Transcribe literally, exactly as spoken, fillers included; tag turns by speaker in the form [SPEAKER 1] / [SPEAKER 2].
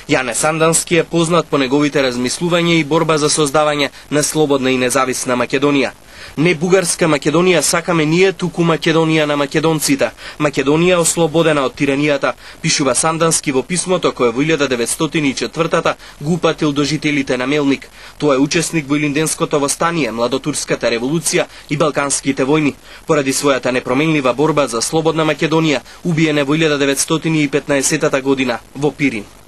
[SPEAKER 1] Јане Сандански е познат по неговите размислувања и борба за создавање на слободна и независна Македонија. Не бугарска Македонија сакаме ние, туку Македонија на македонците. Македонија ослободена од тиранијата, пишува Сандански во писмото кое во илјада деветстотини и четвртата го упатил до жителите на Мелник. Тој е учесник во Илинденското востание, Младотурската револуција и Балканските војни. Поради својата непроменлива борба за слободна Македонија, убиен е во илјада деветстотини и петнаесетата година во Пирин.